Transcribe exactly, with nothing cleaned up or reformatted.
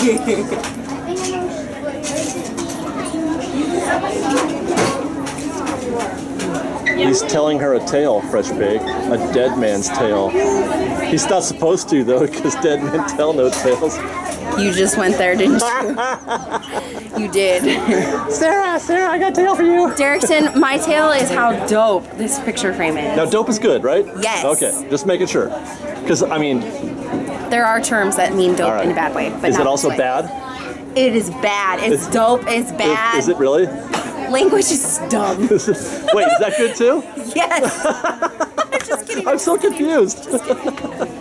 He's telling her a tale, Fresh Bake. A dead man's tale. He's not supposed to, though, because dead men tell no tales. You just went there, didn't you? You did. Sarah, Sarah, I got a tale for you. Derrickson, my tale is how dope this picture frame is. Now, dope is good, right? Yes. Okay, just making sure. Because, I mean... There are terms that mean dope right. in a bad way, but Is not it also this way. bad? It is bad. It's, it's dope. It's bad. Is, is it really? Language is dumb. Wait, is that good too? Yes. I'm just kidding. I'm so confused. Just kidding.